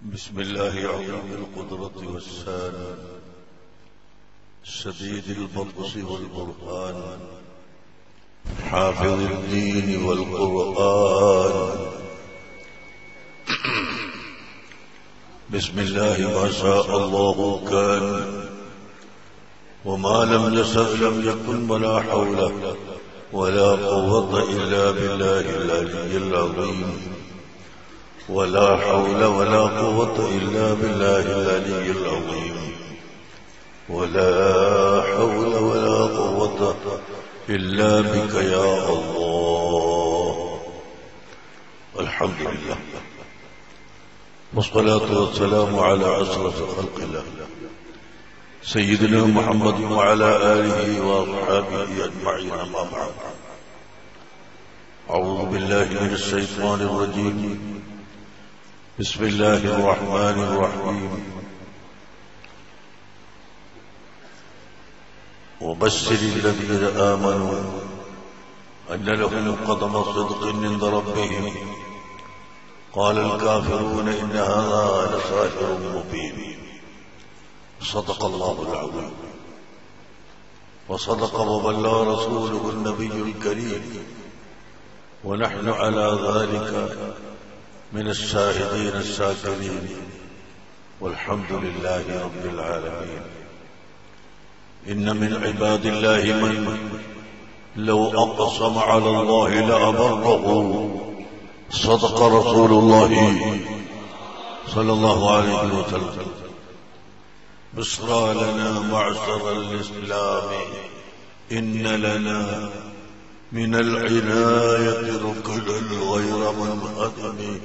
بسم الله عظيم القدرة والسان شديد البطش والبرهان حافظ الدين والقرآن. بسم الله ما شاء الله كان وما لم يشأ لم يكن ولا حول ولا قوة إلا بالله العلي العظيم ولا حول ولا قوة إلا بالله العلي العظيم ولا حول ولا قوة إلا بك يا الله. الحمد لله والصلاة والسلام على أشرف خلق الله سيدنا محمد وعلى آله وأصحابه أجمعين. أما بعد، أعوذ بالله من الشيطان الرجيم. بسم الله الرحمن الرحيم. وبشر الذين آمنوا أن لهم قدم صدق عند ربهم قال الكافرون إن هذا لساحر مبين. صدق الله العظيم وصدق وبلغ رسوله النبي الكريم ونحن على ذلك من الشاهدين الشاكرين والحمد لله رب العالمين. إن من عباد الله من لو أقسم على الله لأبره. صدق رسول الله صلى الله عليه وسلم. بشرى لنا معشر الإسلام إن لنا من العناية ركنا غير منهدم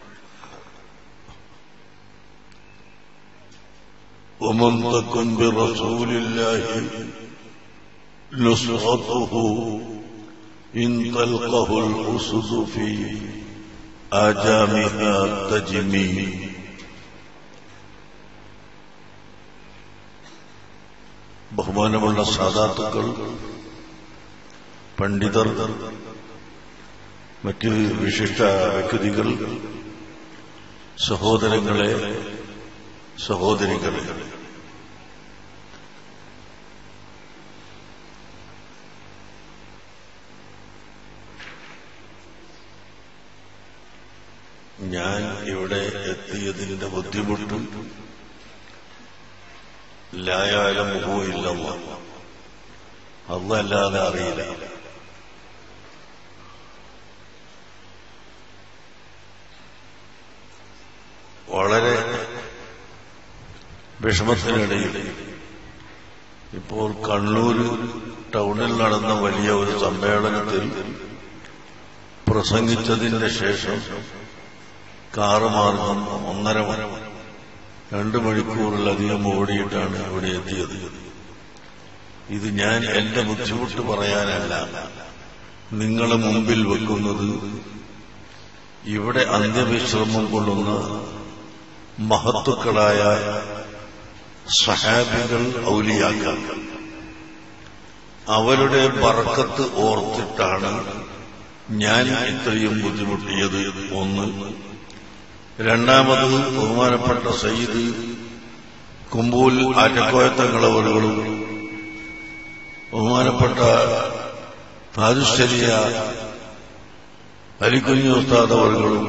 ومن تكن برسول الله نصرته إن تلقه الأسد في آجامها تجمي. ബഹുമാനമുള്ള സാദാത്തുക്കൾ, പണ്ഡിതർ, മറ്റ് വിശിഷ്ട വ്യക്തികൾ, സഹോദരങ്ങളെ, സഹോദരികളെ, ഞാൻ ഇവിടെ എത്തിയതിന്റെ ബുദ്ധിമുട്ടും ലായാലമുഹു ഇല്ലല്ലാഹ്, അല്ലാതെ അറിയില്ല. വളരെ വിഷമത്തിനിടയിൽ ഇപ്പോൾ കണ്ണൂർ ടൗണിൽ നടന്ന വലിയ ഒരു സമ്മേളനത്തിൽ പ്രസംഗിച്ചതിന് ശേഷം കാറുമാർഗം 2 മണിക്കൂറിലധികം ഓടിയിട്ടാണ് ഇവിടെ എത്തിയത്. ഇത് ഞാൻ എന്റെ ബുദ്ധിമുട്ട് പറയാനല്ല നിങ്ങളെ മുമ്പിൽ വെക്കുന്നത്. ഇവിടെ അന്ത്യവിശ്രമം കൊള്ളുന്ന മഹത്തുക്കളായ സഹാബികൾ, ഔലിയാക്കൾ, അവരുടെ ബർക്കത്ത് ഓർത്തിട്ടാണ് ഞാൻ ഇത്രയും ബുദ്ധിമുട്ടിയത്. ഒന്ന്. രണ്ടാമത്, ബഹുമാനപ്പെട്ട സയ്യിദ് കുമ്പൂൽ ആറ്റക്കോയത്തങ്ങളവറുകളും ബഹുമാനപ്പെട്ട താജുശ്ശേരിയ അലിക്കുഞ്ഞി ഉസ്താദ് അവറുകളും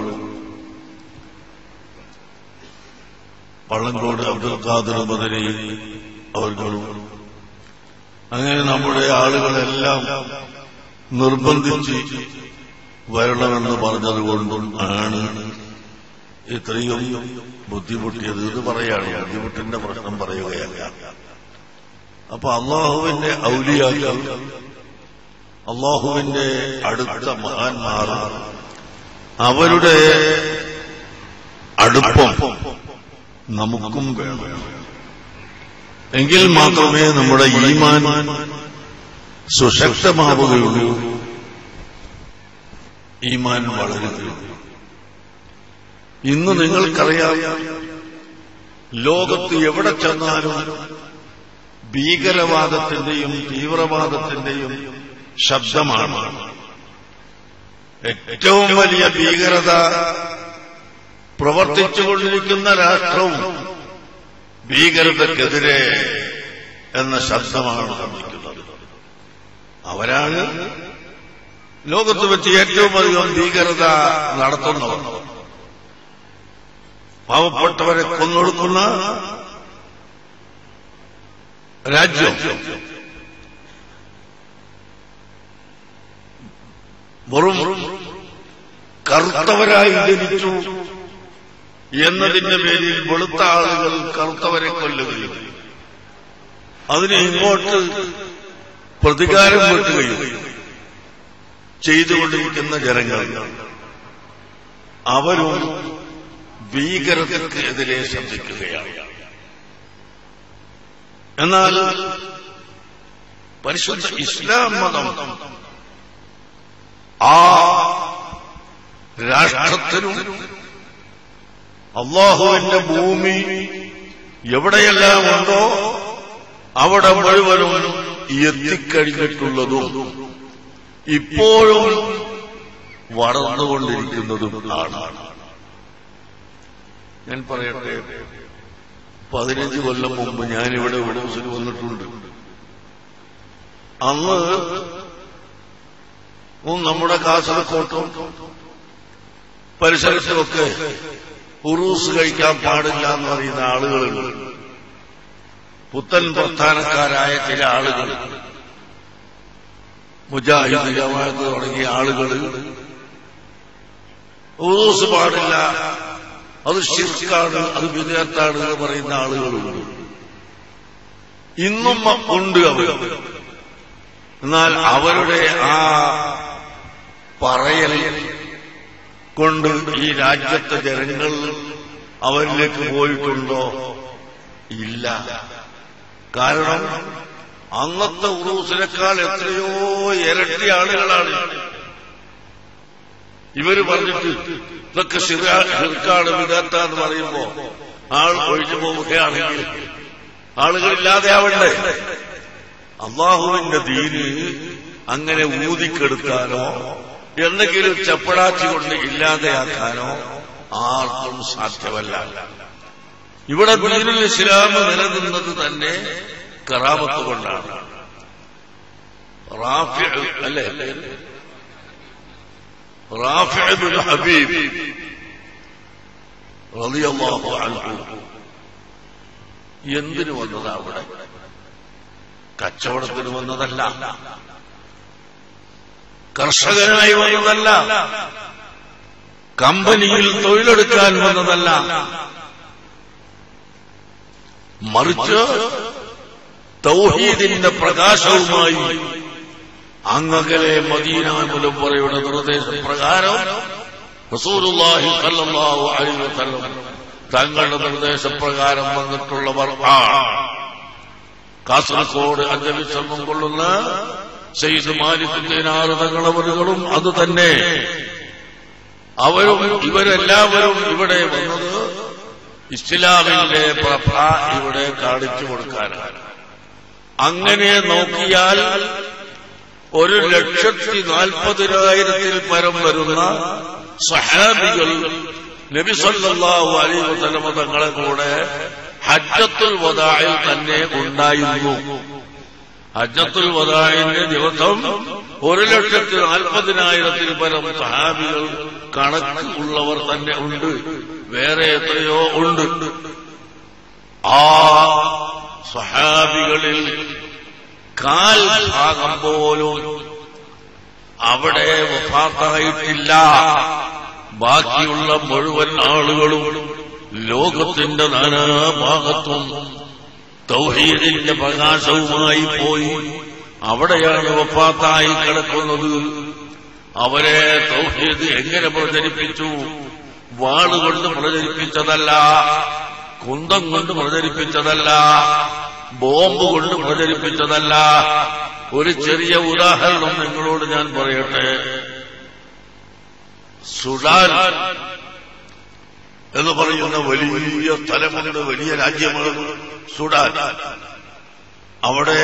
പള്ളങ്കോട് അബ്ദുൽ ഖാദിർ മദനി അവർകളും, അങ്ങനെ നമ്മുടെ ആളുകളെല്ലാം നിർബന്ധിച്ച് വരണമെന്ന് പറഞ്ഞതുകൊണ്ടും ആണ് ഇത്രയും ബുദ്ധിമുട്ടിയത്. ഇത് പറയാണ്, ബുദ്ധിമുട്ടിന്റെ പ്രശ്നം പറയുകയല്ല. അപ്പൊ അള്ളാഹുവിന്റെ ഔലിയാക്കൾ, അള്ളാഹുവിന്റെ അടുത്ത മഹാന്മാർ, അവരുടെ അടുപ്പം നമുക്കും വേണം. എങ്കിൽ മാത്രമേ നമ്മുടെ ഈമാൻ സുശക്തമാവുകയുള്ളൂ, ഈമാൻ വളരുകയുള്ളൂ. ഇന്ന് നിങ്ങൾക്കറിയാം, ലോകത്ത് എവിടെ ചെന്നാലും ഭീകരവാദത്തിന്റെയും തീവ്രവാദത്തിന്റെയും ശബ്ദമാണ്. ഏറ്റവും വലിയ ഭീകരത പ്രവർത്തിച്ചുകൊണ്ടിരിക്കുന്ന രാഷ്ട്രവും ഭീകരതയ്ക്കെതിരെ എന്ന ശബ്ദമാണ് ശബ്ദിക്കുന്നത്. അവരാണ് ലോകത്ത് വെച്ച് ഏറ്റവും അധികം ഭീകരത നടത്തുന്നവർ. പാവപ്പെട്ടവരെ കൊന്നൊടുക്കുന്ന രാജ്യം. വെറും കറുത്തവരായി ജനിച്ചു എന്നതിന്റെ പേരിൽ വെളുത്ത ആളുകൾ കറുത്തവരെ കൊല്ലുകയും അതിനെ ഇങ്ങോട്ട് പ്രതികാരം വെട്ടുകയും ചെയ്തുകൊണ്ടിരിക്കുന്ന ജനങ്ങൾ അവരും ഭീകരതയ്ക്കെതിരെ ശബ്ദിക്കുകയാണ്. എന്നാൽ പരിശുദ്ധ ഇസ്ലാം മതം ആ രാഷ്ട്രത്തിനും അള്ളാഹുവിന്റെ ഭൂമി എവിടെയെല്ലാം ഉണ്ടോ അവിടെ മുഴുവനും എത്തിക്കഴിഞ്ഞിട്ടുള്ളതും ഇപ്പോഴും വളർന്നുകൊണ്ടിരിക്കുന്നതും ആണ്. ഞാൻ പറയട്ടെ, 15 കൊല്ലം മുമ്പ് ഞാനിവിടെ ഉടൂസിൽ വന്നിട്ടുണ്ട്. അന്ന് നമ്മുടെ കാസർകോട്ടും പരിസരത്തുമൊക്കെ ഉറൂസ് കഴിക്കാൻ പാടില്ല എന്ന് പറയുന്ന ആളുകളുണ്ട്. പുത്തൻ പ്രസ്ഥാനക്കാരായ ചില ആളുകൾ, മുജാഹിദ് ജമാഅത്ത് തുടങ്ങിയ ആളുകൾ ഉറൂസ് പാടില്ല, അത് ശിർക്കാണ്, അത് ബിദ്അത്താണ് എന്ന് പറയുന്ന ആളുകളുണ്ട്. ഇന്നും ഉണ്ട് അവർ. എന്നാൽ അവരുടെ ആ പറയൽ കൊണ്ട് ഈ രാജ്യത്തെ ജനങ്ങൾ അവരിലേക്ക് പോയിട്ടുണ്ടോ? ഇല്ല. കാരണം അന്നത്തെ ഉറൂസിനേക്കാൾ എത്രയോ ഇരട്ടി ആളുകളാണ് ഇവര് പറഞ്ഞിട്ട് ഇതൊക്കെ ശിർക്കാണ് ബിദ്അത്താന്ന് പറയുമ്പോ ആൾ ഒഴിഞ്ഞു പോവുകയാണെങ്കിൽ ആളുകളില്ലാതെ ആവണ്ടേ? അള്ളാഹുവിന്റെ ദീന് അങ്ങനെ ഊതിക്കെടുക്കാനോ എന്തെങ്കിലും ചപ്പടാച്ചി കൊണ്ട് ഇല്ലാതെയാക്കാനോ ആർക്കും സാധ്യമല്ല. ഇവിടെ ദീനുൽ ഇസ്ലാം നിലനിന്നത് തന്നെ കറാമത്ത് കൊണ്ടാണ്. റാഫിഅ് അല്ലേ, റാഫിഅ് ഇബ്നു ഹബീബ് റളിയല്ലാഹു അൻഹു എന്തിനു വന്നതാ? അവിടെ കച്ചവടത്തിന് വന്നതല്ല, കർഷകനായി വന്നതല്ല, കമ്പനിയിൽ തൊഴിലെടുക്കാൻ വന്നതല്ല, മറിച്ച് തൗഹീദിന്റെ പ്രകാശവുമായി അങ്ങകലെ മദീന മുനവ്വറയുടെ നിർദ്ദേശപ്രകാരം റസൂലുള്ളാഹി സ്വല്ലല്ലാഹു അലൈഹി വസല്ലം തങ്ങളുടെ നിർദ്ദേശപ്രകാരം വന്നിട്ടുള്ളവർ കാസർഗോഡ് അഞ്ചവിശ്രമം കൊള്ളുന്ന സയ്യിദ് മാലിക് ദിനാർ തങ്ങളവറുകളും അത് തന്നെ. അവരും ഇവരെല്ലാവരും ഇവിടെ വന്നത് ഇസ്ലാമിന്റെ പ്രഭ ഇവിടെ കാണിച്ചു കൊടുക്കാനാണ്. അങ്ങനെ നോക്കിയാൽ 1,40,000-ൽ പരം വരുന്ന സഹാബികൾ നബി സല്ലല്ലാഹു അലൈഹി വസല്ലം തങ്ങളെ കൂടെ ഹജ്ജത്തുൽ വദാഇൽ തന്നെ ഉണ്ടായിരുന്നു. ഹജ്ജത്തുൽ വദാഇന്റെ ദിവസം 1,40,000-ൽ പരം സഹാബികൾ കണക്ക് ഉള്ളവർ തന്നെ ഉണ്ട്. വേറെ എത്രയോ ഉണ്ട്. ആ സഹാബികളിൽ കാൽ ഭാഗം പോലും അവിടെ വഫാത്തായിട്ടില്ല. ബാക്കിയുള്ള മുഴുവൻ ആളുകളും ലോകത്തിന്റെ നാനാഭാഗത്തും തൗഹീദിന്റെ പ്രകാശവുമായി പോയി അവിടെയാണ് വഫാത്തായി കിടക്കുന്നത്. അവരെ തൗഹീദ് എങ്ങനെ പ്രചരിപ്പിച്ചു? വാളുകൊണ്ട് പ്രചരിപ്പിച്ചതല്ല, കുന്തം കൊണ്ട് പ്രചരിപ്പിച്ചതല്ല, ബോംബ് കൊണ്ട് പ്രചരിപ്പിച്ചതല്ല. ഒരു ചെറിയ ഉദാഹരണം നിങ്ങളോട് ഞാൻ പറയട്ടെ. സുഡാൻ എന്ന് പറയുന്ന വലിയ സ്ഥലമുണ്ട്, വലിയ രാജ്യമാണ് സുഡാൻ. അവിടെ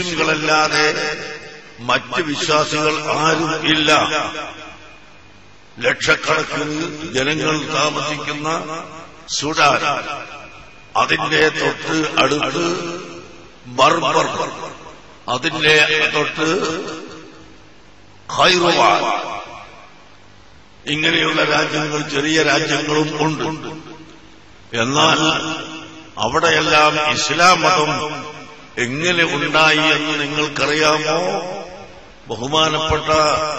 മുസ്ലിംകളല്ലാതെ മറ്റ് വിശ്വാസികൾ ആരും ഇല്ല. ലക്ഷക്കണക്കിന് ജനങ്ങൾ താമസിക്കുന്ന സുഡാൻ, അതിന്റെ തൊട്ട് അടുത്ത് ബർബർ, അതിന്റെ തൊട്ട് ഖൈറുവാൻ, ഇങ്ങനെയുള്ള രാജ്യങ്ങൾ, ചെറിയ രാജ്യങ്ങളും ഉണ്ട്. എന്നാൽ അവിടെയെല്ലാം ഇസ്ലാം മതം എങ്ങനെ ഉണ്ടായി എന്ന് നിങ്ങൾക്കറിയാമോ? ബഹുമാനപ്പെട്ട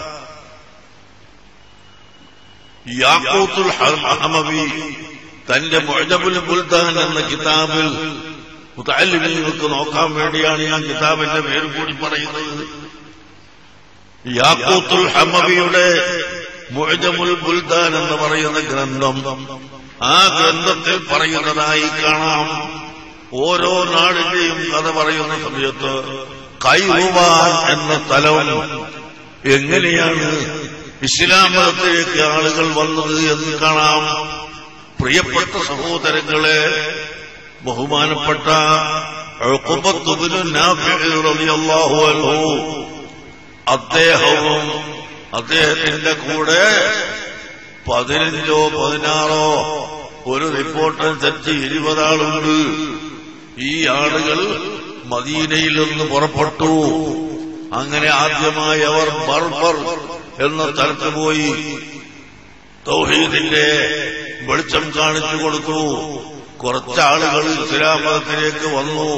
യാഖൂത്തുൽ ഹമവി തന്റെ മുഅ്ജമുൽ ബുൽദാൻ എന്ന കിതാബിൽ, മുതഅല്ലിമീങ്ങൾക്ക് നോക്കാൻ വേണ്ടിയാണ് ഞാൻ കിതാബിന്റെ പേര് കൂടി പറയുന്നത്. യാഖൂത്തുൽ ഹമവിയുടെ മുഅ്ജമുൽ ബുൽദാൻ എന്ന് പറയുന്ന ഗ്രന്ഥം, ആ ഗ്രന്ഥത്തിൽ പറയുന്നതായി കാണാം, ഓരോ നാടിന്റെയും കഥ പറയുന്ന സമയത്ത് ഖൈറുവാൻ എന്ന സ്ഥലം എങ്ങനെയാണ് ഇസ്ലാം മതത്തിലേക്ക് ആളുകൾ വന്നത് എന്ന് കാണാം. പ്രിയപ്പെട്ട സഹോദരങ്ങളെ, ബഹുമാനപ്പെട്ട ഉഖബത്ത് ഇബ്നു നാഫിഅ് റളിയല്ലാഹു അൻഹു, അദ്ദേഹവും അദ്ദേഹത്തിന്റെ കൂടെ 15 16 ഒരു റിപ്പോർട്ടനുസരിച്ച് 20 ആളുണ്ട്. ഈ ആളുകൾ മദീനയിൽ നിന്ന് പുറപ്പെട്ടു. അങ്ങനെ ആദ്യമായി അവർ ബർബർ എന്ന സ്ഥലത്ത് പോയി തൗഹീദിന്റെ വെളിച്ചം കാണിച്ചു കൊടുത്തു. കുറച്ചാളുകൾ ഇസ്ലാം മതത്തിലേക്ക് വന്നു.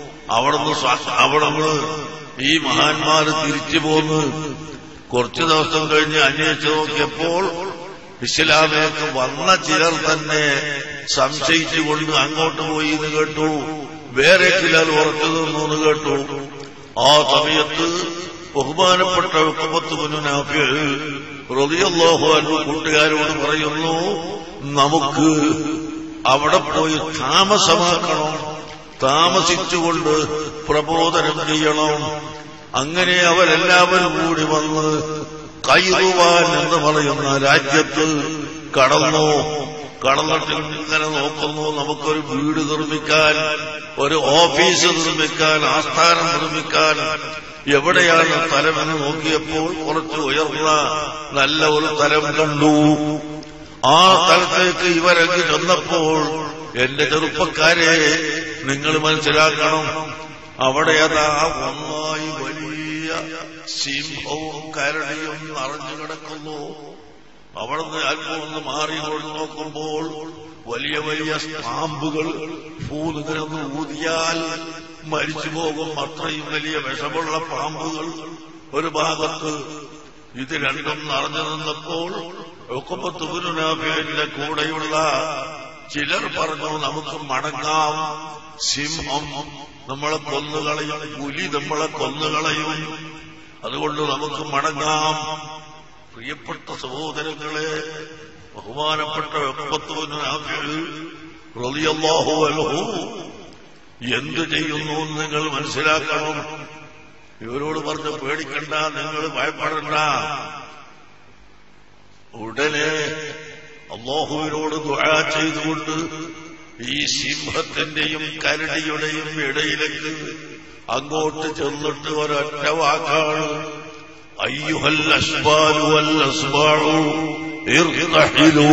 അവിടുന്ന് ഈ മഹാന്മാര് തിരിച്ചു പോന്നു. കുറച്ചു ദിവസം കഴിഞ്ഞ് അന്വേഷിച്ചു നോക്കിയപ്പോൾ ഇസ്ലാമിലേക്ക് വന്ന ചിലർ തന്നെ സംശയിച്ചുകൊണ്ട് അങ്ങോട്ട് പോയി എന്ന് കേട്ടു. വേറെ ചിലർ ഉറച്ചു നിന്നു എന്ന് കേട്ടു. ആ സമയത്ത് ബഹുമാനപ്പെട്ട ഉഖബത്ത് ഇബ്നു നാഫിഅ് റളിയല്ലാഹു അൻഹു കൂട്ടുകാരോട് പറയുന്നു, നമുക്ക് അവിടെ പോയി താമസമാക്കണം, താമസിച്ചുകൊണ്ട് പ്രബോധനം ചെയ്യണം. അങ്ങനെ അവരെല്ലാവരും കൂടി വന്ന് ഖൈറുവാൻ എന്ന് പറയുന്ന രാജ്യത്ത് കടന്നു. കടന്നിട്ട് ഇങ്ങനെ നോക്കുന്നു, നമുക്കൊരു വീട് നിർമ്മിക്കാൻ, ഒരു ഓഫീസ് നിർമ്മിക്കാൻ, ആസ്ഥാനം നിർമ്മിക്കാൻ എവിടെയാണ് സ്ഥലമെന്ന് നോക്കിയപ്പോൾ കുറച്ച് ഉയർന്ന നല്ല ഒരു സ്ഥലം കണ്ടു. ആ സ്ഥലത്തേക്ക് ഇവരങ്ങ് ചെന്നപ്പോൾ, എന്റെ ചെറുപ്പക്കാരെ നിങ്ങൾ മനസ്സിലാക്കണം, അവിടെ അതാ ഒന്നായി വലിയ സിംഹവും കരടിയും നിറഞ്ഞു കിടക്കുന്നു. അവിടുന്ന് അല്പം ഒന്ന് മാറിക്കൊണ്ട് നോക്കുമ്പോൾ വലിയ വലിയ പാമ്പുകൾ പൂതുകിടന്ന് ഊതിയാൽ മരിച്ചു പോകും, അത്രയും വലിയ വിഷമുള്ള പാമ്പുകൾ ഒരു ഭാഗത്ത്. ഇത് രണ്ടും നിറഞ്ഞു നിന്നപ്പോൾ ഉഖബത്ത് ഇബ്നു നാഫിഅിന്റെ കൂടെയുള്ള ചിലർ പറഞ്ഞു, നമുക്ക് മടങ്ങാം, സിംഹം നമ്മളെ കൊന്നുകളയും, പുലി നമ്മളെ കൊന്നുകളയും, അതുകൊണ്ട് നമുക്ക് മടങ്ങാം. പ്രിയപ്പെട്ട സഹോദരങ്ങളെ, ബഹുമാനപ്പെട്ട ഉഖബത്ത് ഇബ്നു നാഫിഅ് റളിയല്ലാഹു അൻഹു എന്തു ചെയ്യുന്നു എന്ന് നിങ്ങൾ മനസ്സിലാക്കണം. ഇവരോട് പറഞ്ഞു, പേടിക്കണ്ട, നിങ്ങൾ ഭയപ്പെടണ്ട. ഉടനെ അല്ലാഹുവിനോട് ദുആ ചെയ്തുകൊണ്ട് ഈ സിംഹത്തിന്റെയും കരടിയുടെയും ഇടയിലേക്ക് അങ്ങോട്ട് ചെന്നിട്ട് ഒരൊറ്റ വാക്കാണ്, അയ്യുഹൽ അസ്ബാലു വൽ അസ്ബാഉ ഇർതഹിലൂ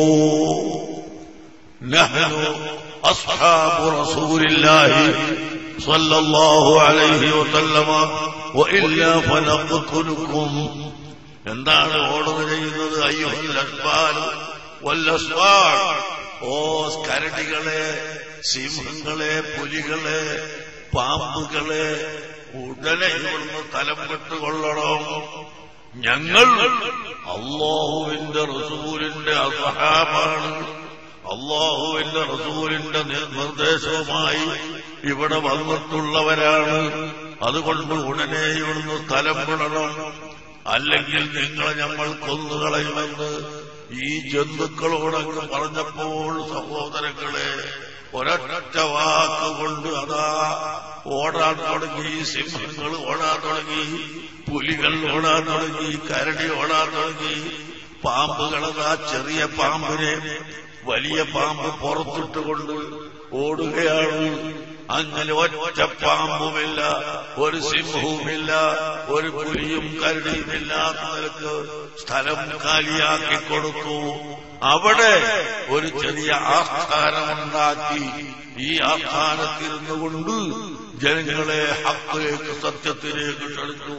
നഹ്നു അസ്ഹാബു റസൂലില്ലാഹി സ്വല്ലല്ലാഹു അലൈഹി വസല്ലമ വഇല്ലാ ഫനഖ്തുലുക്കും. എന്താണ് ഓർഡർ ചെയ്യുന്നത്? അയ്യുഹൽ അസ്ബാലു വൽ അസ്ബാഉ, ഓ കരടികളെ, സിംഹങ്ങളെ, പുലികളെ, പാമ്പുകളെ, ഉടനെ ഇവിടുന്ന് തലം കെട്ടുകൊള്ളണം. ഞങ്ങൾ അല്ലാഹുവിന്റെ റസൂലിന്റെ അസ്ഹാബാണ്, അല്ലാഹുവിന്റെ റസൂലിന്റെ നിർദ്ദേശവുമായി ഇവിടെ വന്നിട്ടുള്ളവരാണ്. അതുകൊണ്ട് ഉടനെ ഇവിടുന്ന് തലം വിടണം, അല്ലെങ്കിൽ നിങ്ങളെ നമ്മൾ കൊന്നുകളയുമെന്ന് ഈ ജന്തുക്കളോടൊക്കെ പറഞ്ഞപ്പോൾ സഹോദരങ്ങളെ, ഒരൊറ്റ വാക്കുകൊണ്ട് അതാ ഓടാൻ തുടങ്ങി. സിംഹങ്ങൾ ഓടാൻ തുടങ്ങി, പുലികൾ ഓടാൻ തുടങ്ങി, കരടി ഓടാൻ തുടങ്ങി, പാമ്പുകളതാ ചെറിയ പാമ്പിനെ വലിയ പാമ്പ് പുറത്തിട്ടുകൊണ്ട് ഓടുകയാണ്. അങ്ങനെ ഒറ്റ പാമ്പുമില്ല, ഒരു സിംഹവുമില്ല, ഒരു പുലിയും കരടിയുമില്ലാത്ത നിലക്ക് സ്ഥലം കാലിയാക്കി കൊടുത്തു. അവിടെ ഒരു ചെറിയ ആസ്ഥാനമുണ്ടാക്കി. ഈ ആസ്ഥാനത്തിരുന്നു കൊണ്ട് ജനങ്ങളെ ഹക്കിലേക്ക്, സത്യത്തിലേക്ക് ക്ഷണിച്ചു.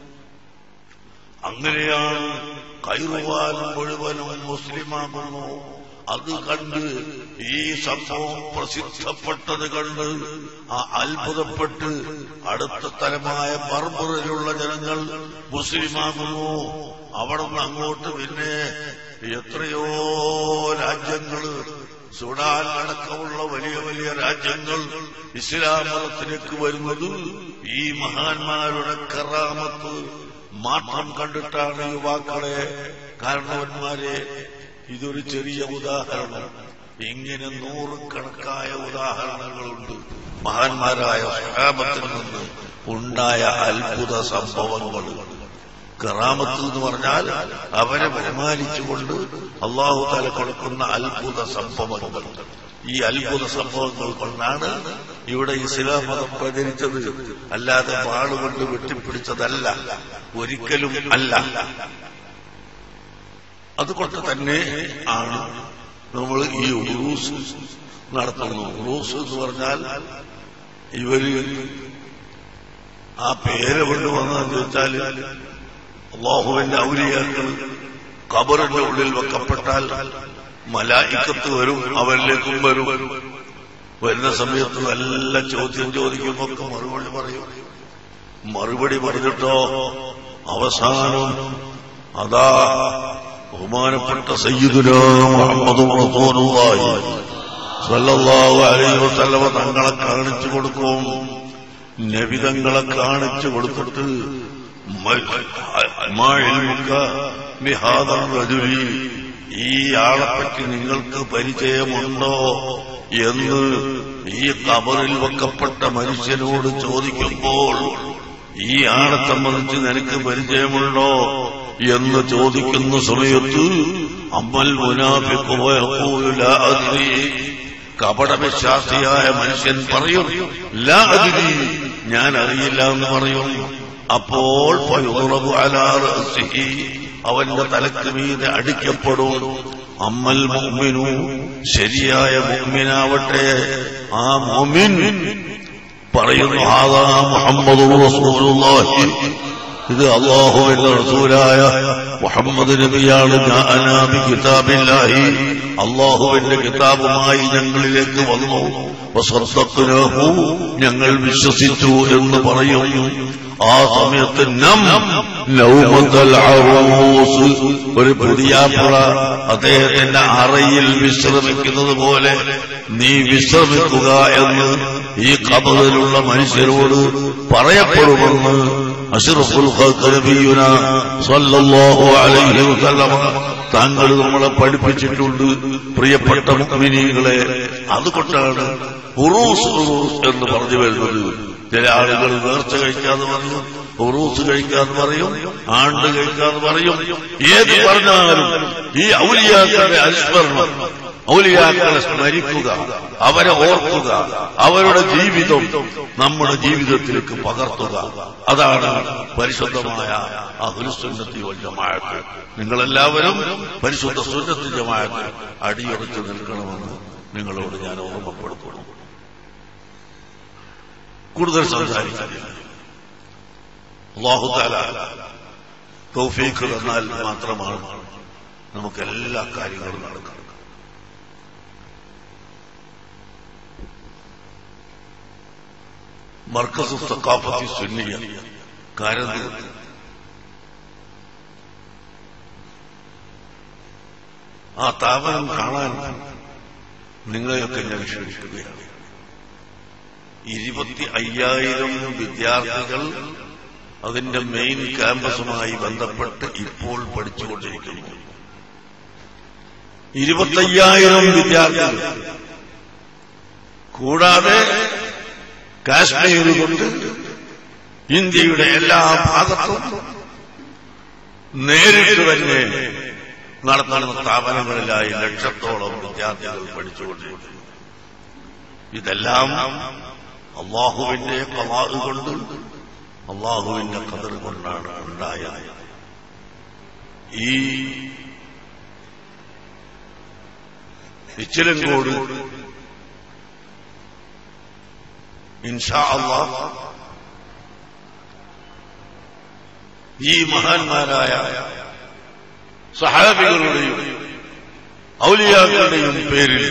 അങ്ങനെയാണ് കൈറുവാൻ മുഴുവനും മുസ്ലിമാകുന്നു. അത് കണ്ട് ഈ സംഭവം പ്രസിദ്ധപ്പെട്ടത് കണ്ട് അത്ഭുതപ്പെട്ട് അടുത്ത തലമായ ബർബറിലുള്ള ജനങ്ങൾ മുസ്ലിമാകുന്നു. അവിടെ നിന്ന് അങ്ങോട്ട് പിന്നെ എത്രയോ രാജ്യങ്ങൾ, സുഡാൻ അടക്കമുള്ള വലിയ വലിയ രാജ്യങ്ങൾ ഇസ്ലാം മതത്തിലേക്ക് വരുന്നത് ഈ മഹാന്മാരുടെ കറാമത്ത് മാത്രം കണ്ടിട്ടാണ്. യുവാക്കളെ, കാരണവന്മാരെ, ഇതൊരു ചെറിയ ഉദാഹരണം. ഇങ്ങനെ നൂറുകണക്കായ ഉദാഹരണങ്ങളുണ്ട്. മഹാന്മാരായ സ്വഹാബത്തിൽ നിന്ന് ഉണ്ടായ അത്ഭുത സംഭവങ്ങൾ. കറാമത്ത് എന്ന് പറഞ്ഞാൽ അവരെ ബഹുമാനിച്ചുകൊണ്ട് അല്ലാഹു തആല കൊടുക്കുന്ന അത്ഭുത സംഭവങ്ങൾ. ഈ അത്ഭുത സംഭവങ്ങൾ കൊണ്ടാണ് ഇവിടെ ഇസ്ലാം മതം പ്രചരിച്ചത്. അല്ലാതെ വാളുകൊണ്ട് വെട്ടിപ്പിടിച്ചതല്ല, ഒരിക്കലും അല്ല. അതുകൊണ്ട് തന്നെ ആണ് നമ്മൾ ഈ ഉറൂസ് നടത്തുന്നു. ഉറൂസ് എന്ന് പറഞ്ഞാൽ ഇവര് ആ പേര് കൊണ്ടുവന്നതെന്ന് വെച്ചാൽ അല്ലാഹുവിന്റെ ഔലിയാക്കൾ ഖബറിന്റെ ഉള്ളിൽ വെക്കപ്പെട്ടാൽ മലായിക്കത്ത് വരും, അവരിലേക്കും വരും. വരുന്ന സമയത്ത് നല്ല ചോദ്യം ചോദിക്കുമ്പോൾ മറുപടി പറയും. മറുപടി പറഞ്ഞിട്ടോ അവസാനം അതാ ബഹുമാനപ്പെട്ട സയ്യിദുനാ മുഹമ്മദ് റസൂലുള്ളാഹി സ്വല്ലല്ലാഹു അലൈഹി വസല്ലം തങ്ങളെ കാണിച്ചു കൊടുക്കും. നബി തങ്ങളെ കാണിച്ചു കൊടുത്തിട്ട് ഈ ആളെപ്പറ്റി നിങ്ങൾക്ക് പരിചയമുണ്ടോ എന്ന് ഈ ഖബറിൽ വെക്കപ്പെട്ട മനുഷ്യനോട് ചോദിക്കുമ്പോൾ, ഈ ആളെ സംബന്ധിച്ച് നിനക്ക് പരിചയമുണ്ടോ എന്ന് ചോദിക്കുന്ന സമയത്ത് അമ്മൽ മുനാഫിഖു വയഖൂലു ലാ അദ്രി, കപടവിശ്വാസിയായ മനുഷ്യൻ പറയും ലാ അദ്രി, ഞാൻ അറിയില്ല എന്ന് പറയും. അപ്പോൾ ഫയുദ്റബു അലാ റഅസിഹി, അവന്റെ തലക്ക് മീതെ അടിക്കപ്പെടും. അമ്മൽ മുഅ്മിനു, ശരിയായ മുഅ്മിനാവട്ടെ, ആ മുഅ്മിൻ പറയുന്നു ഹാദാ മുഹമ്മദുർ റസൂലുള്ളാഹി, ഇത് അല്ലാഹുവിന്റെ റസൂലായ മുഹമ്മദ് നബിയാണ്. ജാഅനാ ബി കിതാബില്ലാഹി, അല്ലാഹുവിന്റെ കിതാബുമായി ഞങ്ങളിലേക്ക് വന്നു. വസദ്ദഖ്നാഹു, ഞങ്ങൾ വിശ്വസിച്ചു എന്ന് പറയുന്നു. ആ സമയത്ത് നൗമത്തുൽ അറൂസ്, ഒരു പുതിയാപ്പുറ അദ്ദേഹത്തിന്റെ അറയിൽ വിശ്രമിക്കുന്നത് പോലെ നീ വിശ്രമിക്കുക എന്ന് ഈ ഖബറിലുള്ള മനുഷ്യരോട് പറയപ്പെടുമെന്ന് അഷ്റഫുൽ ഖൽഖ് നബിയുനാ സ്വല്ലല്ലാഹു അലൈഹി വസല്ലം താങ്കൾ നമ്മളെ പഠിപ്പിച്ചിട്ടുണ്ട്. പ്രിയപ്പെട്ട മുഅ്മിനീങ്ങളെ, അതുകൊണ്ടാണ് ഉറൂസ് എന്ന് പറഞ്ഞു വരുന്നത്. ചില ആളുകൾ നേർച്ച കഴിക്കാതെ പറയും, ഉറൂസ് കഴിക്കാതെ പറയും, ആണ്ട് കഴിക്കാതെ പറയും. ഏത് പറഞ്ഞാലും ഈ ഔലിയാക്കളുടെ അനുസ്മരണം, ഔലിയാക്കളെ സ്മരിക്കുക, അവരെ ഓർക്കുക, അവരുടെ ജീവിതം നമ്മുടെ ജീവിതത്തിലേക്ക് പകർത്തുക, അതാണ് പരിശുദ്ധമായ അഹ്ലുസ് സുന്നത്തി വൽ ജമാഅത്ത്. നിങ്ങളെല്ലാവരും പരിശുദ്ധ സുന്നത്തി ജമാഅത്ത് അടിയുറച്ചു നിൽക്കണമെന്ന് നിങ്ങളോട് ഞാൻ ഓർമ്മപ്പെടുത്തുന്നു. കൂടുതൽ സംസാരിക്കുന്നില്ല. അല്ലാഹു തആല തൗഫീഖ് തന്നാൽ മാത്രമാണ് നമുക്ക് എല്ലാ കാര്യങ്ങളും നടക്കുന്നത്. മർക്കസ് സഖാഫത്തി സുന്നിയ കാരന്തൂർ ആ സ്ഥാപനം കാണാൻ നിങ്ങളെയൊക്കെ ഞാൻ ക്ഷണിക്കുകയാണ്. 25,000 വിദ്യാർത്ഥികൾ അതിന്റെ മെയിൻ ക്യാമ്പസുമായി ബന്ധപ്പെട്ട് ഇപ്പോൾ പഠിച്ചുകൊണ്ടിരിക്കുന്നു. 25,000 വിദ്യാർത്ഥികൾ കൂടാതെ കാശ്മീർ കൊണ്ട് ഇന്ത്യയുടെ എല്ലാ ഭാഗത്തും നേരിട്ട് തന്നെ നടത്തുന്ന സ്ഥാപനങ്ങളിലായി ലക്ഷത്തോളം വിദ്യാർത്ഥികൾ പഠിച്ചുകൊണ്ടിരിക്കുന്നു. ഇതെല്ലാം അള്ളാഹുവിന്റെ ഖദാ കൊണ്ട് അള്ളാഹുവിന്റെ ഖദർ കൊണ്ടാണ് ഉണ്ടായത്. ഈ ഇച്ചിലങ്കോട് ഇൻഷാ അല്ലാഹ് ഈ മഹാന്മാരായ സഹാബികളുടെയും ഔലിയാക്കളുടെയും പേരിൽ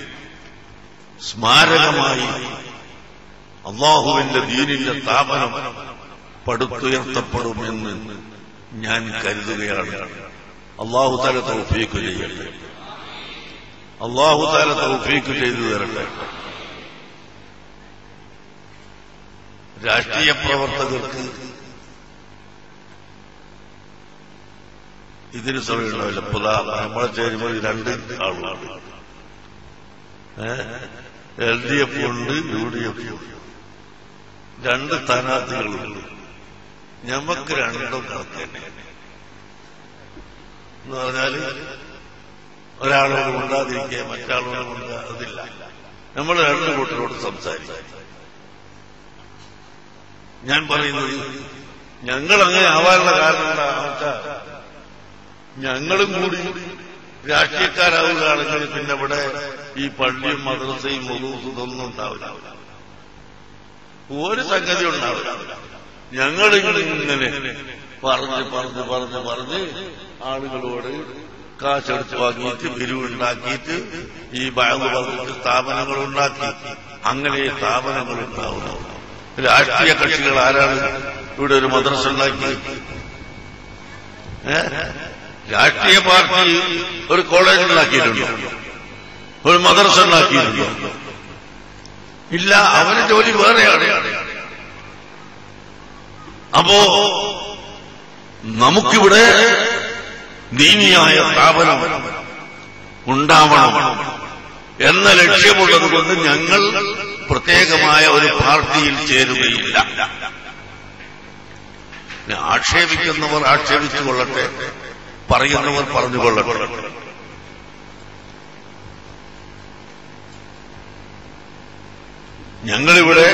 സ്മാരകമായി അള്ളാഹുവിന്റെ ദീനിന്റെ സ്ഥാപനം പടുത്തുയർത്തപ്പെടുമെന്ന് ഞാൻ കരുതുകയാണ്. അള്ളാഹു തആല തൗഫീഖ് ചെയ്യട്ടെ. അള്ളാഹു തആല തൗഫീഖ് ചെയ്തു തരട്ടെ. രാഷ്ട്രീയ പ്രവർത്തകർക്ക് ഇതിന് സമയമുണ്ടാവില്ല. നമ്മളെ ചേരുമ്പോൾ 2 ആളുകളാണ്. LDF ഉണ്ട്, UDF ഉണ്ട്. 2 സ്ഥാനാർത്ഥികളുണ്ട്. ഞമ്മക്ക് 2ഉം കണക്കന്നെ എന്ന് പറഞ്ഞാല് ഒരാളോട് കൊണ്ടാതിരിക്കുക, മറ്റാളോട് കൊണ്ടാതില്ല. നമ്മൾ 2 കൂട്ടരോട് സംസാരിക്കും. ഞാൻ പറയുന്നത് ഞങ്ങൾ അങ്ങനെ ആവാനുള്ള കാരണം എന്താണെന്ന് വെച്ചാൽ ഞങ്ങളും കൂടി രാഷ്ട്രീയക്കാരാവുകയാണെങ്കിൽ പിന്നെ ഇവിടെ ഈ പള്ളിയും മദ്രസയും മൗലൂദും ഇതൊന്നും ഉണ്ടാവില്ല, ഒരു സംഗതി ഉണ്ടാവില്ല. ഞങ്ങളിങ്ങനെ പറഞ്ഞ് ആളുകളോട് കാശെടുത്ത് വാങ്ങിയിട്ട് പിരിവുണ്ടാക്കിയിട്ട് ഈ ബാങ്ക് പറഞ്ഞിട്ട് സ്ഥാപനങ്ങളുണ്ടാക്കി അങ്ങനെ സ്ഥാപനങ്ങളുണ്ടാവുന്നു. രാഷ്ട്രീയ കക്ഷികൾ ആരാണ് ഇവിടെ ഒരു മദ്രസ ഉണ്ടാക്കി? രാഷ്ട്രീയ പാർട്ടി ഒരു കോളേജ് ഉണ്ടാക്കിയിട്ടുണ്ടോ? ഒരു മദ്രസ ഉണ്ടാക്കിയിട്ടുണ്ടോ? ഇല്ല. അവന് ജോലി വേറെയാണ്. അപ്പോ നമുക്കിവിടെ ദീനിയായ സ്ഥാപനം ഉണ്ടാവണം എന്ന ലക്ഷ്യമുള്ളത് കൊണ്ട് ഞങ്ങൾ പ്രത്യേകമായ ഒരു പാർട്ടിയിൽ ചേരുകയില്ല. ആക്ഷേപിക്കുന്നവർ ആക്ഷേപിച്ചുകൊള്ളട്ടെ, പറയുന്നവർ പറഞ്ഞുകൊള്ളട്ടെ. ഞങ്ങളിവിടെ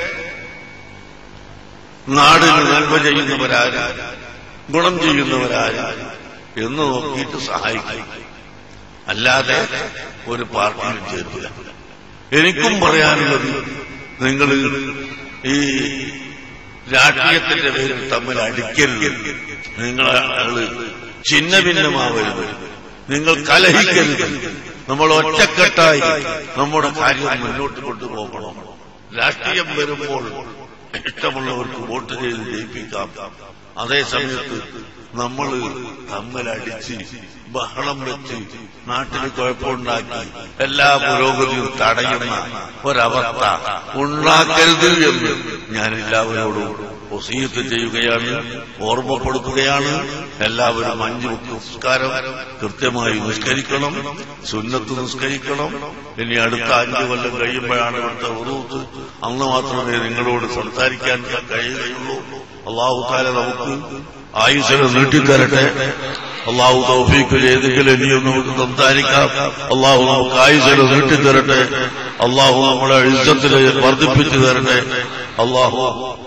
നാടിന് നന്മ ചെയ്യുന്നവരാര്, ഗുണം ചെയ്യുന്നവരാര് എന്ന് നോക്കിയിട്ട് സഹായിക്കും, അല്ലാതെ ഒരു പാർട്ടിയിൽ ചേരില്ല. എനിക്കും പറയാനുള്ളത്, നിങ്ങൾ ഈ രാഷ്ട്രീയത്തിന്റെ പേരിൽ തമ്മിൽ അടിക്കരുത്, നിങ്ങള് ഛിന്ന ഭിന്നമാവരുത്, നിങ്ങൾ കലഹിക്കരുത്. നമ്മൾ ഒറ്റക്കെട്ടായി നമ്മുടെ കാര്യം മുന്നോട്ട് കൊണ്ടുപോകണം. രാഷ്ട്രീയം വരുമ്പോൾ ഇഷ്ടമുള്ളവർക്ക് വോട്ട് ചെയ്ത് ജയിപ്പിക്കാം. അതേസമയത്ത് നമ്മൾ തമ്മിലടിച്ച് ബഹളം വെച്ച് നാട്ടിൽ കുഴപ്പമുണ്ടാക്കി എല്ലാ പുരോഗതിയും തടയുന്ന ഒരവസ്ഥ ഉണ്ടാക്കരുത് എന്ന് ഞാൻ എല്ലാവരോടും വസീയത്ത് ചെയ്യുകയാണ്, ഓർമ്മപ്പെടുത്തുകയാണ്. എല്ലാവരും 5 വക്ത് നിസ്കാരം കൃത്യമായി നിസ്കരിക്കണം, സുന്നത്ത് നിസ്കരിക്കണം. ഇനി അടുത്ത 5 കൊല്ലം കഴിയുമ്പോഴാണ് ഇവിടുത്തെ ഉറൂത്ത്. അന്ന് മാത്രമേ നിങ്ങളോട് സംസാരിക്കാൻ കഴിയുകയുള്ളൂ. അല്ലാഹു തആല നമുക്ക് ആയുസ്സിനെ നീട്ടിത്തരട്ടെ. അല്ലാഹു തൗഫീഖ് ചെയ്തെങ്കിൽ ഇനിയും നമുക്ക് സംസാരിക്കാം. അല്ലാഹു നമുക്ക് ആയുസ്സിനെ നീട്ടിത്തരട്ടെ. അല്ലാഹു നമ്മളെ ഇസ്സത്തിനെ വർദ്ധിപ്പിച്ചു തരട്ടെ. അല്ലാഹു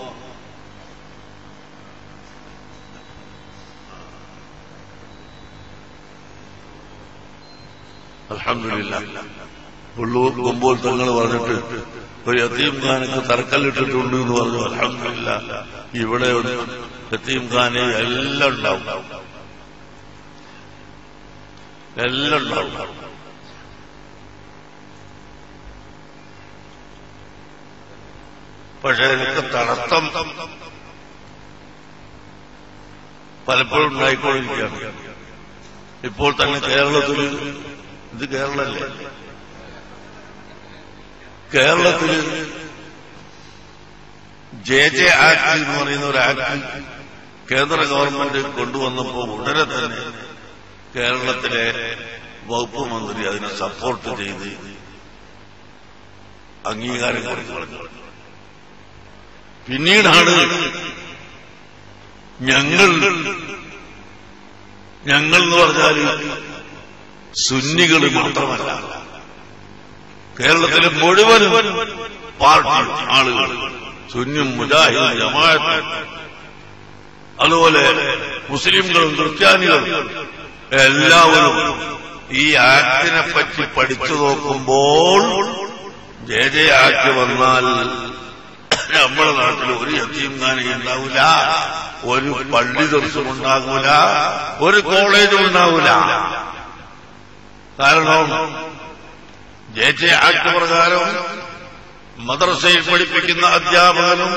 അൽഹംദുലില്ലാഹ്. ഉള്ളൂർ കൊമ്പോൾ തങ്ങൾ പറഞ്ഞിട്ട് ഒരു യതീംഖാനക്ക് തറക്കല്ലിട്ടിട്ടുണ്ട് എന്ന് പറഞ്ഞു. അൽഹംദുലില്ലാഹ്. ഇവിടെ ഒരു യതീംഖാനെ എല്ലാം ഉണ്ടാവും, എല്ലാം ഉണ്ടാവും. പക്ഷെ എനിക്ക് തടസ്സം പലപ്പോഴും ഉണ്ടായിക്കൊണ്ടിരിക്കുകയാണ്. ഇപ്പോൾ തന്നെ കേരളത്തിൽ, ഇത് കേരളല്ലേ, കേരളത്തിൽ JJ ആക്ട് എന്ന് പറയുന്ന ഒരു ആക്ട് കേന്ദ്ര ഗവൺമെന്റ് കൊണ്ടുവന്നപ്പോൾ ഉടനെ തന്നെ കേരളത്തിലെ വകുപ്പ് മന്ത്രി അതിനെ സപ്പോർട്ട് ചെയ്ത് അംഗീകാരം കൊടുത്തു. പിന്നീടാണ് ഞങ്ങൾ എന്ന് പറഞ്ഞാൽ സുന്നികൾ മാത്രമല്ല, കേരളത്തിലെ മുഴുവൻ പാർട്ടി ആളുകൾ, സുന്നിയും മുജാഹിദും ജമാഅത്തും, അതുപോലെ മുസ്ലിംകളും ക്രിസ്ത്യാനികളും എല്ലാവരും ഈ ആക്ടിനെ പറ്റി പഠിച്ചു നോക്കുമ്പോൾ ജെ ആക്ട് വന്നാൽ നമ്മുടെ നാട്ടിൽ ഒരു യതീംഖാനയും ഉണ്ടാവില്ല, ഒരു പള്ളി ദർശനം ഉണ്ടാകൂല, ഒരു കോളേജും ഉണ്ടാവില്ല. കാരണം ജെ ആക്ട് പ്രകാരം മദ്രസയിൽ പഠിപ്പിക്കുന്ന അധ്യാപകനും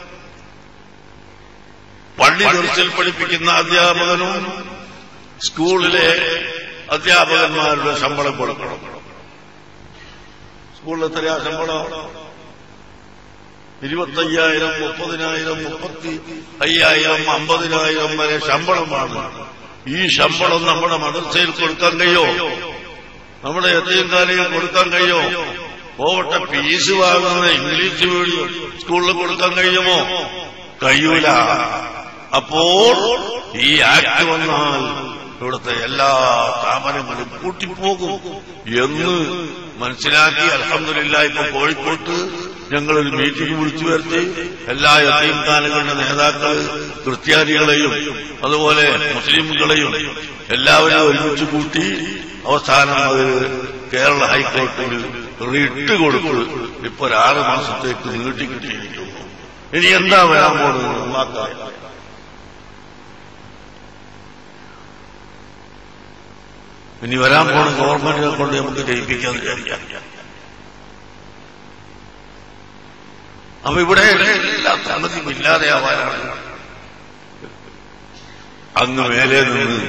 പള്ളി ദർശയിൽ പഠിപ്പിക്കുന്ന അധ്യാപകനും സ്കൂളിലെ അധ്യാപകന്മാരുടെ ശമ്പളം കൊടുക്കണം. സ്കൂളിൽ എത്രയാ ശമ്പളം? 25,000, 30,000, 35,000, 50,000 വരെ ശമ്പളമാണ്. ഈ ശമ്പളം നമ്മുടെ മദ്രസയിൽ കൊടുക്കാൻ കഴിയോ? നമ്മുടെ യതീംഖാനയിൽ കൊടുക്കാൻ കഴിയോ? പോവട്ടെ, ഫീസ് വാങ്ങുന്ന ഇംഗ്ലീഷ് മീഡിയം സ്കൂളിൽ കൊടുക്കാൻ കഴിയുമോ? കഴിയൂല. അപ്പോൾ ഈ ആക്ട് വന്നാൽ ഇവിടുത്തെ എല്ലാ സ്ഥാപനങ്ങളും പൂട്ടിപ്പോകും എന്ന് മനസ്സിലാക്കി അൽഹംദുലില്ലാഹ് ഇപ്പൊ കോഴിക്കോട്ട് ഞങ്ങളൊരു മീറ്റിംഗ് വിളിച്ചു വരുത്തി എല്ലാ യതീംഖാനകളുടെ നേതാക്കൾ ക്രിസ്ത്യാനികളെയും അതുപോലെ മുസ്ലിംകളെയും എല്ലാവരും ഒരുമിച്ച് കൂട്ടി അവസാനം അത് കേരള ഹൈക്കോടതിയിൽ റിട്ട് കൊടുത്ത് ഇപ്പൊ 6 മാസത്തേക്ക് നീട്ടിക്കിട്ടിയിരിക്കുന്നു. ഇനി എന്താ വരാൻ പോകുന്നത്? ഇനി വരാൻ പോണ ഗവൺമെന്റിനെ കൊണ്ട് നമുക്ക് ജയിപ്പിക്കാൻ വിചാരിക്കാം. അപ്പൊ ഇവിടെ എല്ലാ സംഗതിയും ഇല്ലാതെയാവാനാണ് അങ്ങ് മേലെ നിന്ന്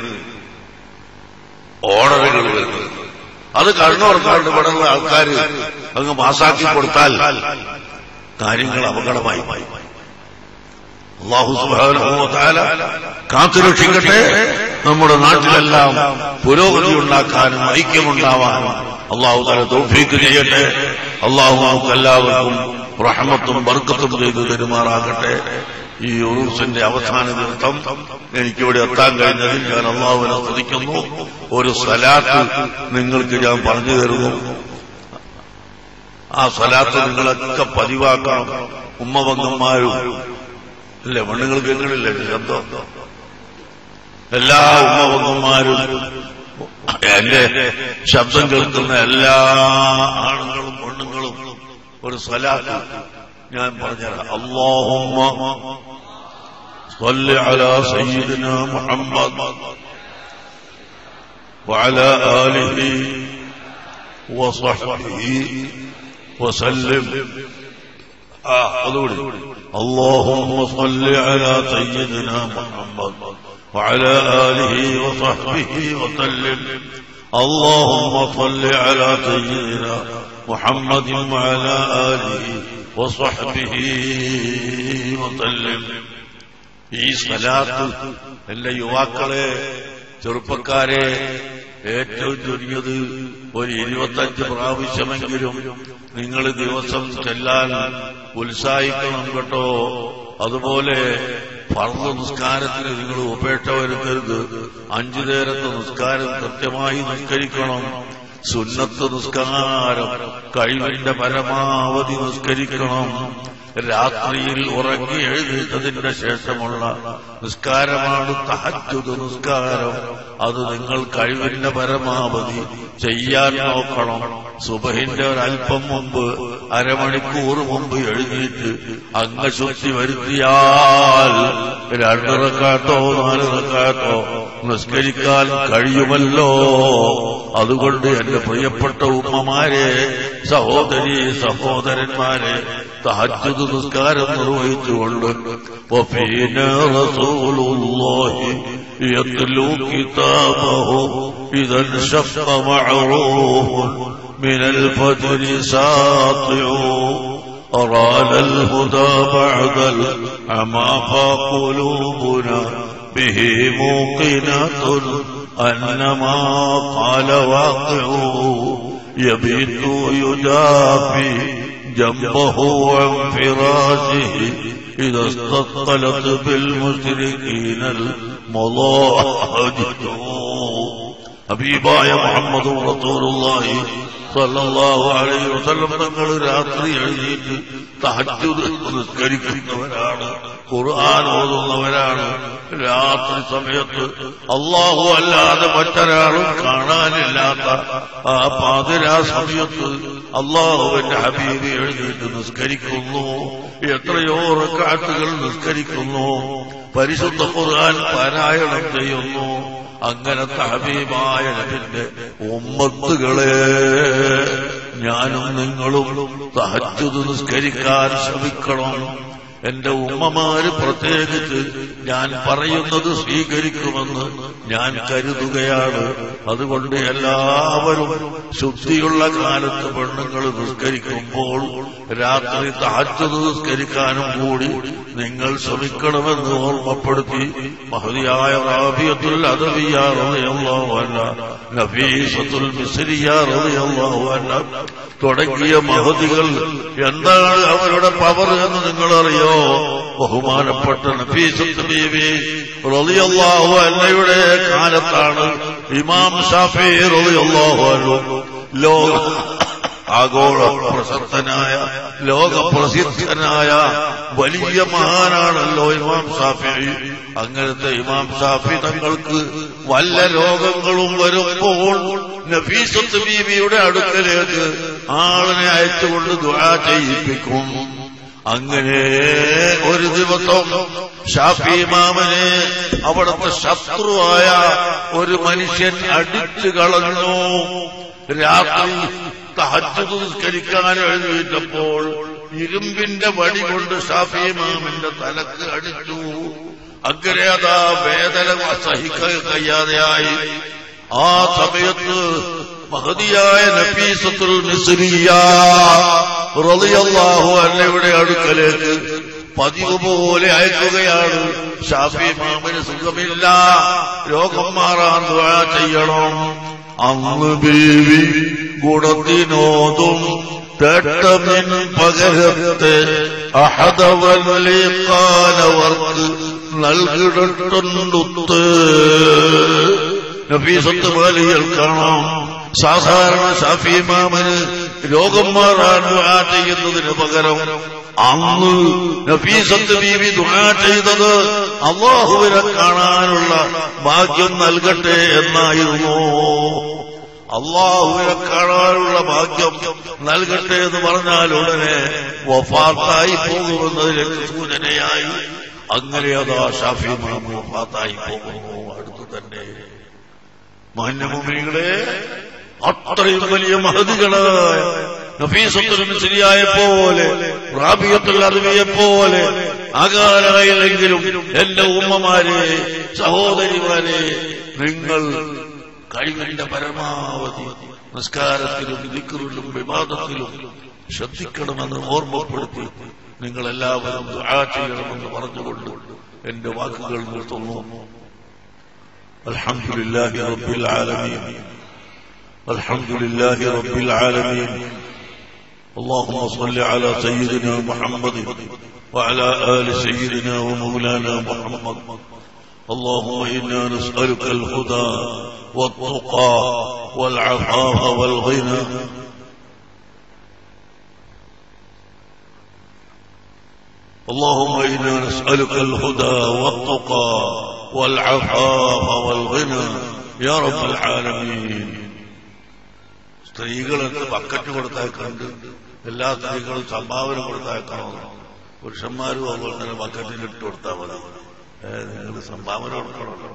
ഓർഡറുകൾ വരുന്നത്. അത് കണ്ണുറക്കാണ്ട് ഇവിടെയുള്ള ആൾക്കാർ അങ്ങ് പാസാക്കി കൊടുത്താൽ കാര്യങ്ങൾ അപകടമായി. അല്ലാഹു സുബ്ഹാനഹു വ തആല കാത്തുരക്ഷിക്കട്ടെ. നമ്മുടെ നാട്ടിലെല്ലാം പുരോഗതി ഉണ്ടാക്കാനും ഐക്യമുണ്ടാവാനും അല്ലാഹു തആല തൗഫീഖ് ചെയ്യട്ടെ. അല്ലാഹു നമുക്ക് എല്ലാവർക്കും റഹ്മത്തും ബർക്കത്തും ചെയ്തു തരുമാറാകട്ടെ. ഈ ഉറൂസിന്റെ അവസാന ദിവസം എനിക്കിവിടെ എത്താൻ കഴിഞ്ഞതിൽ ഞാൻ അല്ലാഹുവിനെ സ്തുതിക്കുന്നു. ഒരു സ്വലാത്ത് നിങ്ങൾക്ക് ഞാൻ പറഞ്ഞു തരുന്നു. ആ സ്വലാത്ത് നിങ്ങളൊക്കെ പതിവാക്കണം. ഉമ്മവങ്ങന്മാരും അല്ലേ, പെണ്ണുങ്ങൾ കേൾക്കണില്ലേ ശബ്ദം? എല്ലാ ഉമ്മവങ്ങന്മാരും എന്റെ ശബ്ദം കേൾക്കുന്ന എല്ലാ ആണുങ്ങളും പെണ്ണുങ്ങളും ഒരു സ്വലാത്ത് ഞാൻ പറഞ്ഞുതരാം. അല്ലാഹുമ്മ സ്വല്ലി അലാ സയ്യിദിനാ മുഹമ്മദ് വഅലാ ആലിഹി വസഹ്ബിഹി വസല്ലം. അതുകൂടി اللهم صل على سيدنا محمد وعلى آله وصحبه وسلم. اللهم صل على سيدنا محمد وعلى آله وصحبه وسلم. ഈ സ്വലാത്ത് എല്ലാ യുവാക്കളെ, ചെറുപ്പക്കാരെ ഏറ്റവും ചുരുങ്ങിയത് ഒരു 25 പ്രാവശ്യമെങ്കിലും നിങ്ങൾ ദിവസം ചെല്ലാൻ ഉത്സാഹിക്കണം കേട്ടോ. അതുപോലെ ഫർദ് നിസ്കാരത്തിന് നിങ്ങൾ ഉപേക്ഷ വരുത്തരുത്. 5 നേരത്തെ നിസ്കാരം കൃത്യമായി നിസ്കരിക്കണം. സുന്നത്ത് നിസ്കാരം കഴിവിന്റെ പരമാവധി നിസ്കരിക്കണം. രാത്രിയിൽ ഉറങ്ങി എഴുന്നേറ്റതിന്റെ ശേഷമുള്ള നിസ്കാരമാണ് തഹജ്ജുദ് നിസ്കാരം. അത് നിങ്ങൾ കഴിവിന്റെ പരമാവധി ചെയ്യാൻ നോക്കണം. സുബഹിന്റെ ഒരല്പം മുമ്പ്, അരമണിക്കൂർ മുമ്പ് എഴുന്നേറ്റ് അംഗശുദ്ധി വരുത്തിയാൽ 2 റക്അത്തോ 4 റക്അത്തോ നിസ്കരിക്കാൻ കഴിയുമല്ലോ. അതുകൊണ്ട് എന്റെ പ്രിയപ്പെട്ട ഉമ്മമാരെ, സഹോദരി സഹോദരന്മാരെ, തഹജ്ജുദ് നിസ്കാരം നിർവഹിച്ചുകൊണ്ട് വഫീനാ റസൂലുള്ളാഹി യത്ലൂ കിതാബഹു ഇദൻ ശഖ്ഖ മഅറൂഫുൻ മിനൽ ഫജ്രി സാത്തിഉ أراد الهدى بعد العمى فقلوبنا به موقنة أنما قال واقع يبيت يدافي جنبه عن فراشه إذا استثقلت بالمشركين المضاجع. ഹബീബായ മുഹമ്മദ് റസൂലുള്ളാഹി സ്വല്ലല്ലാഹു അലൈഹി വസല്ലം തങ്ങൾ രാത്രി എഴുന്നേറ്റ് തഹജ്ജുദ് നിസ്കരിക്കുന്നവരാണ്, ഖുർആൻ ഓതുന്നവരാണ്. രാത്രി സമയത്ത് അല്ലാഹു അല്ലാതെ മറ്റൊരാളും കാണാനില്ലാത്ത ആ പാതിരാ സമയത്ത് അല്ലാഹുവിന്റെ ഹബീബ് എഴുന്നേറ്റ് നിസ്കരിക്കുന്നു. എത്രയോ റക്അത്തുകൾ നിസ്കരിക്കുന്നു, പരിശുദ്ധ ഖുർആൻ പാരായണം ചെയ്യുന്നു. അങ്ങനത്തെ ഹബീബായ നബിന്റെ ഉമ്മത്തുകളെ ഞാനും നിങ്ങളും തഹജ്ജുദ് നിസ്കരിക്കാൻ ശ്രമിക്കണം. എന്റെ ഉമ്മമാര് പ്രത്യേകിച്ച് ഞാൻ പറയുന്നത് സ്വീകരിക്കുമെന്ന് ഞാൻ കരുതുകയാണ്. അതുകൊണ്ട് എല്ലാവരും ശുദ്ധിയുള്ള കാലത്ത് പെണ്ണുങ്ങൾ നിസ്കരിക്കുമ്പോൾ രാത്രി തഹജ്ജുദ് നിസ്കരിക്കാനും കൂടി നിങ്ങൾ ശ്രമിക്കണമെന്ന് ഓർമ്മപ്പെടുത്തി മഹദിയായ റാബിയത്തുൽ അദവിയ്യ റളിയല്ലാഹു അൻഹ, നഫീസത്തുൽ മിസ്രിയ്യ റളിയല്ലാഹു അൻഹ തുടങ്ങിയ മഹദികൾ എന്താണ് അവരുടെ പവർ എന്ന് നിങ്ങളറിയോ? ബഹുമാനപ്പെട്ട നഫീസത്ത് ബീവി റളിയല്ലാഹു അൻഹയുടെ കാലത്താണ് ഇമാം ശാഫിഈ റളിയല്ലാഹു അൻഹു ആഗോള പ്രശസ്തനായ ലോകപ്രസിദ്ധനായ വലിയ മഹാനാണല്ലോ ഇമാം ശാഫിഈ. അങ്ങനത്തെ ഇമാം ശാഫിഈ തങ്ങൾക്ക് വല്ല രോഗങ്ങളും വരുമ്പോൾ നഫീസത്ത് ബീവിയുടെ അടുക്കലേക്ക് ആളിനെ അയച്ചുകൊണ്ട് ദുആ ചെയ്യിപ്പിക്കും. അങ്ങനെ ഒരു ദിവസം ഷാഫി ഇമാമിനെ അവിടുത്തെ ശത്രുവായ ഒരു മനുഷ്യൻ അടിച്ചു കളഞ്ഞു. രാത്രി തഹജ്ജുദ് നിസ്കരിക്കാൻ എഴുന്നേറ്റപ്പോൾ ഇരുമ്പിന്റെ വടി കൊണ്ട് ഷാഫി ഇമാമിന്റെ തലക്ക് അടിച്ചു. അങ്ങനെ അതാ വേദന സഹിക്കാൻ കഴിയാതെയായി. ആ സമയത്ത് മഹദിയായ നഫീസത്തുൽ മിസ്രിയ്യ റളിയല്ലാഹു അൻഹയുടെ അടുക്കലേക്ക് പതിവ് പോലെ അയക്കുകയാണ്. ഷാഫി ഇമാമിന് സുഖമില്ല, രോഗം മാറാൻ ദുആ ചെയ്യണം. അന്ന് ബീവി ഗുണത്തിനോതും തട്ടമിൻ പകരത്തെ അഹദവലിക്കാനവർക്ക് നൽകിടട്ടുണ്ടുത്ത്. നഫീസത്ത് ബാലികൾ കാണാം. സാധാരണ ഷാഫി ഇമാമിന് രോഗം മാറാൻ ദുആ ചെയ്യുന്നതിന് പകരം അന്ന് നഫീസത്ത് ബീവി ദുആ ചെയ്തത് അല്ലാഹുവിനെ കാണാനുള്ള ഭാഗ്യം നൽകട്ടെ എന്നായിരുന്നു. അല്ലാഹുവിനെ കാണാനുള്ള ഭാഗ്യം നൽകട്ടെ എന്ന് പറഞ്ഞാൽ ഉടനെ വഫാത്തായി പോകുമെന്നതിലേക്ക് സൂചനയായി. അങ്ങനെ അതാ ഷാഫി ഇമാം വഫാത്തായി പോകുന്നു. അടുത്തു തന്നെ മാന്യമുഅ്മിനീങ്ങളെ, അത്രയും വലിയ മഹദികളായ നഫീസത്തുൽ മിസ്രിയ്യയെ പോലെ റാബിയത്തുൽ അദവിയെ പോലെ ആകാരായില്ലെങ്കിലും എന്റെ ഉമ്മമാരെ, സഹോദരിമാരെ, നിങ്ങൾ കഴിവിന്റെ പരമാവധി നിസ്കാരത്തിലും ദിക്റിലും ഇബാദത്തിലും ശ്രദ്ധിക്കണമെന്ന് ഓർമ്മപ്പെടുത്തി നിങ്ങളെല്ലാവരും ദുആ ചെയ്യണമെന്ന് പറഞ്ഞുകൊണ്ട് എന്റെ വാക്കുകൾ നിർത്തുന്നു. അൽഹംദുലില്ലാഹി റബ്ബിൽ ആലമീൻ, അൽഹംദുലില്ലാഹി റബ്ബിൽ ആലമീൻ. اللهم صل على سيدنا محمد وعلى آل سيدنا ومولانا محمد. اللهم إنا نسألك الهدى والتقى والعفاف والغنى. اللهم إنا نسألك الهدى والتقى والعفاف والغنى يا رب العالمين. സ്ത്രീകളെന്ന് ബക്കറ്റ് കൊടുത്തേക്കുന്നുണ്ട്. എല്ലാ സ്ത്രീകളും സംഭാവന കൊടുത്തേക്കണം. പുരുഷന്മാരും അതുപോലെ തന്നെ ബക്കറ്റിൽ ഇട്ട് കൊടുത്താൽ മതി. നിങ്ങൾ സംഭാവന കൊടുക്കണമല്ലോ.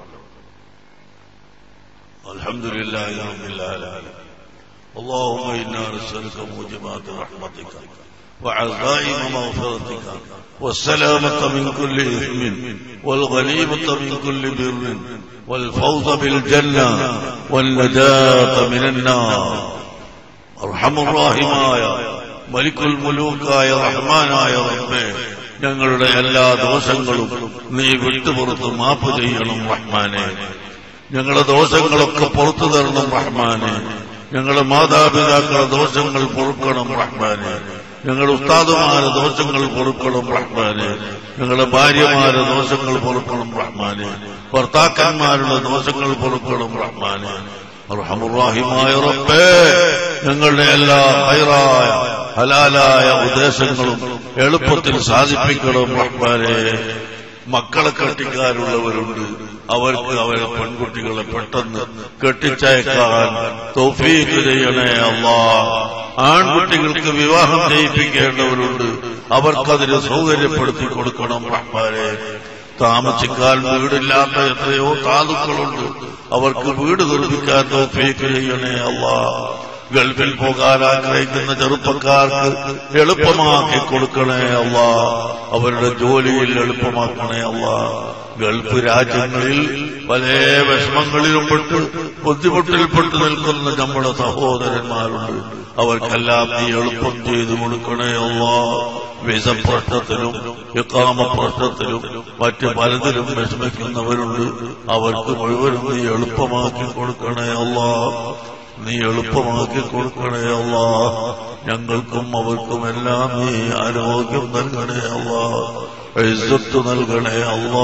അൽഹംദുലില്ലാഹി റബ്ബിൽ ആലമീൻ. اللهم إنا نسألك موجبات رحمتك وعزائم مغفرتك والسلامة من كل إثم والغنيمة من كل بر والفوز بالجنة والنجاة من النار. أرحم الراحمين മലിക്കുൽ മുലൂക്കായ റഹ്മാനായ റബ്ബേ, ഞങ്ങളുടെ എല്ലാ ദോഷങ്ങളും നീ വിട്ടുപുറത്ത് മാപ്പ് ചെയ്യണം റഹ്മാനെ. ഞങ്ങളുടെ ദോഷങ്ങളൊക്കെ പുറത്തു തരണം റഹ്മാനെ. ഞങ്ങളുടെ മാതാപിതാക്കളുടെ ദോഷങ്ങൾ പൊറുക്കണം റഹ്മാനെ. ഞങ്ങളുടെ ഉസ്താദുമാരുടെ ദോഷങ്ങൾ പൊറുക്കണം റഹ്മാനെ. ഞങ്ങളുടെ ഭാര്യമാരുടെ ദോഷങ്ങൾ പൊറുക്കണം റഹ്മാനെ. ഭർത്താക്കന്മാരുടെ ദോഷങ്ങൾ പൊറുക്കണം റഹ്മാനെ. അർഹമുർ-റഹീമായ റബ്ബേ, ഞങ്ങളുടെ എല്ലാ ഹൈറായ ഹലാലായ ഉദ്ദേശങ്ങളും എളുപ്പത്തിൽ സാധിപ്പിക്കണം റഹ്മാനേ. മക്കളെ കെട്ടിക്കാനുള്ളവരുണ്ട്, അവർക്ക് അവരെ പെൺകുട്ടികളെ പെട്ടെന്ന് കെട്ടിച്ചയക്കാൻ തൗഫീഖ് ചെയ്യണേ അല്ലാഹ്. ആൺകുട്ടികൾക്ക് വിവാഹം ചെയ്യിപ്പിക്കേണ്ടവരുണ്ട്, അവർക്കതിന് സൗകര്യപ്പെടുത്തി കൊടുക്കണം റഹ്മാനേ. താമസിക്കാൻ വീടില്ലാത്ത എത്രയോ സാധുക്കളുണ്ട്, അവർക്ക് വീട് നിർമ്മിക്കാൻ തൗഫീഖ് ചെയ്യണേ അല്ലാഹ്. ഗൾഫിൽ പോകാൻ ആഗ്രഹിക്കുന്ന ചെറുപ്പക്കാർക്ക് എളുപ്പമാക്കി കൊടുക്കണേ അല്ലാഹ്. അവരുടെ ജോലിയിൽ എളുപ്പമാക്കണേ അല്ലാഹ്. ഗൾഫ് രാജ്യങ്ങളിൽ പല വിഷമങ്ങളിലും പെട്ട് ബുദ്ധിമുട്ടിൽപ്പെട്ട് നിൽക്കുന്ന നമ്മുടെ സഹോദരന്മാരുണ്ട്, അവർക്കെല്ലാം നീ എളുപ്പം ചെയ്തു കൊടുക്കണേ അല്ലാഹ്. വിസ പ്രശ്നത്തിലും ഇഖാമ പ്രശ്നത്തിലും മറ്റ് പലതിലും വിഷമിക്കുന്നവരുണ്ട്, അവർക്ക് മുഴുവനും നീ എളുപ്പമാക്കി കൊടുക്കണേ അല്ലാഹ്. നീ എളുപ്പമാക്കി കൊടുക്കണേ അല്ലാഹ്. ഞങ്ങൾക്കും അവർക്കുമെല്ലാം നീ ആരോഗ്യം നൽകണേ അല്ലാഹ്, ഇസ്സത്ത് നൽകണേ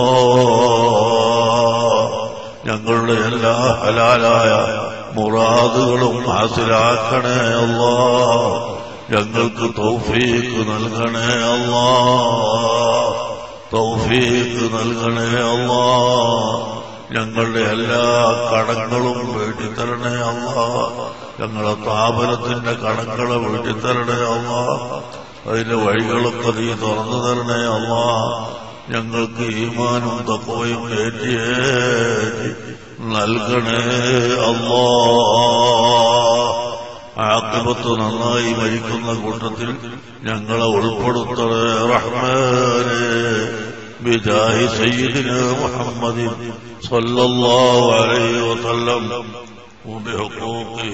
അല്ലാഹ്. ഞങ്ങളുടെ എല്ലാ ഹലാലായ മുറാദുകളും ഹാസിലാക്കണേ അല്ലാഹ്. ഞങ്ങൾക്ക് തൗഫീഖ് നൽകണേ അല്ലാഹ്, തൗഫീഖ് നൽകണേ അല്ലാഹ്. ഞങ്ങളുടെ എല്ലാ കടങ്ങളും വീട്ടിത്തരണേ അല്ലാഹ്. ഞങ്ങളെ സ്ഥാപനത്തിന്റെ കടങ്ങളെ വീട്ടിത്തരണേ അല്ലാഹ്. അതിന്റെ വഴികളൊക്കെ നീ തുറന്നു തരണേ അല്ലാഹ്. ഞങ്ങൾക്ക് ഈമാനും തഖ്വയും ഏറ്റി നൽകണേ അല്ലാഹ്. ആഖിബത്ത് നന്നായി മരിക്കുന്ന കൂട്ടത്തിൽ ഞങ്ങളെ ഉൾപ്പെടുത്തണേ റഹ്മാനേ. ബിജാഹി സയ്യിദിനാ മുഹമ്മദിൻ സല്ലല്ലാഹു അലൈഹി വസല്ലം وبحقوق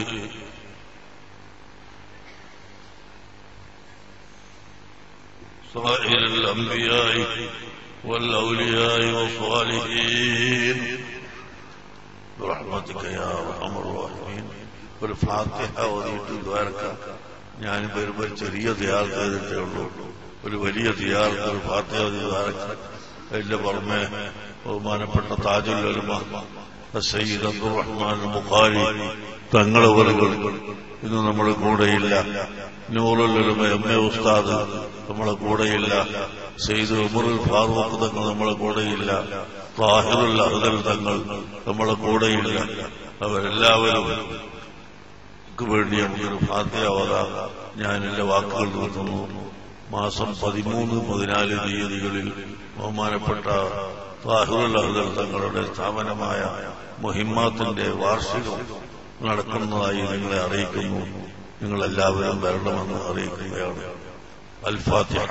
سائر الأنبياء والأولياء والصالحين برحمتك يا أرحم الراحمين. والفاتحة ഓതിയിട്ട് ദ്വാരക്കാം. ഞാൻ വരുമ്പോൾ ചെറിയ സിയാറത്ത് ചെയ്തിട്ടേ ഉള്ളൂ. ഒരു വലിയ സിയാറത്ത് ഒരു ഫാത്തിഹ ഓതി ദ്വാരക്കാം. അതിന്റെ പുറമെ ബഹുമാനപ്പെട്ട താജുൽ ഉലമ സയ്യിദ് അബ്ദുറഹ്മാൻ ബുഖാരി തങ്ങളവറുകൾ ഇന്ന് നമ്മുടെ കൂടെയില്ല. നൂറുൽ ഉലമ എം.എ. ഉസ്താദ് നമ്മളെ കൂടെയില്ല. സയ്യിദ് ഉമറുൽ ഫാറൂഖ് തങ്ങൾ നമ്മളെ കൂടെയില്ല. താഹിറുൽ അഹ്ദൽ തങ്ങൾ നമ്മളെ കൂടെയില്ല. അവരെല്ലാവരും വേണ്ടി നമുക്കൊരു ഫാത്തിഹ ഓതാം. ഞാൻ എന്റെ വാക്കുകൾ നിർത്തുന്നു. മാസം 13, 14 തീയതികളിൽ ബഹുമാനപ്പെട്ട താഹിറുൽ അഹ്ദൽ തങ്ങളുടെ സ്ഥാപനമായ മുഹിമ്മാത്തിന്റെ വാർഷികം നടക്കുന്നതായി നിങ്ങളെ അറിയിക്കുന്നു. നിങ്ങളെല്ലാവരും വരണമെന്ന് അറിയിക്കുകയാണ്. അൽ ഫാത്തിഹ.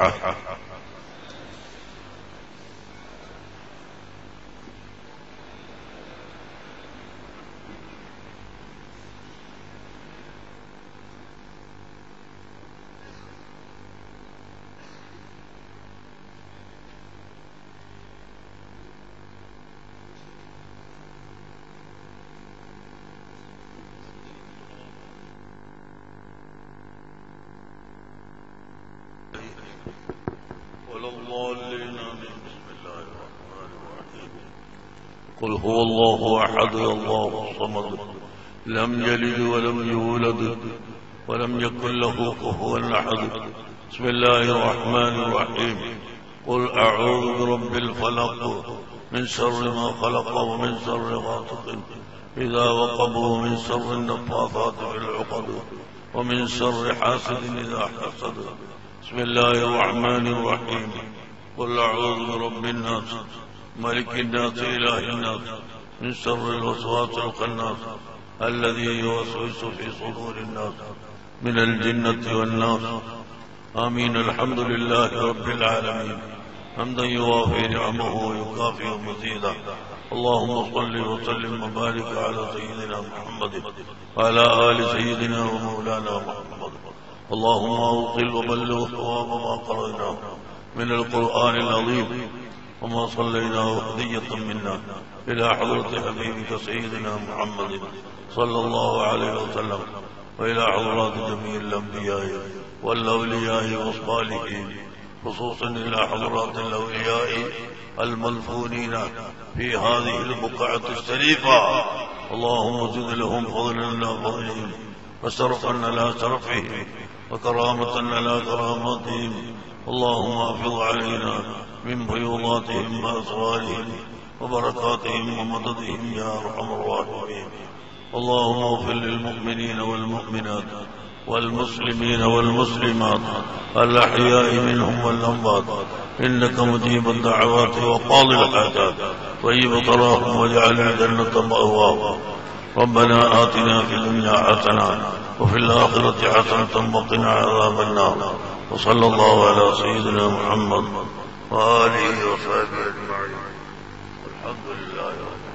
قل هو الله أحد الله الصمد لم يلد ولم يولد ولم يكن له كفوا أحد. بسم الله الرحمن الرحيم. قل أعوذ برب الفلق من شر ما خلق ومن شر غاسق إذا وقب ومن شر النفاثات في العقد ومن شر حاسد إذا حسد. بسم الله الرحمن الرحيم. قل أعوذ برب الناس ملك الناس إله الناس من شر الوسواس الخناس الذي يوسوس في صدور الناس من الجنة والناس. آمين. الحمد لله رب العالمين حمدا يوافي نعمه ويكافئ مزيدا. اللهم صل وسلم وبارك على سيدنا محمد وعلى آل سيدنا ومولانا محمد. اللهم أوصل وبلغ ثواب ما قرأناه من القرآن العظيم وما صليناه هدية منا إلى حضرة حبيبك سيدنا محمد صلى الله عليه وسلم وإلى حضرات جميع الأنبياء والأولياء والصالحين، خصوصا إلى حضرات الأولياء المدفونين في هذه البقعة الشريفة اللهم زد لهم فضلا لا فضلهم، وشرفا لا شرفهم، وكرامة لا كرامتهم. اللهم احفظ علينا من فيوضاتهم وأسرارهم وبركاتهم ومددهم يا أرحم الراحمين. اللهم اغفر للمؤمنين والمؤمنات والمسلمين والمسلمات الأحياء منهم والأموات، إنك مجيب الدعوات وقاضي الحاجات، طيب تراهم واجعل الجنة مأواهم. ربنا آتنا في الدنيا حسنة وفي الآخرة حسنة وقنا عذاب النار. وصلى الله على سيدنا محمد وآله وصحبه أجمعين. الحمد لله.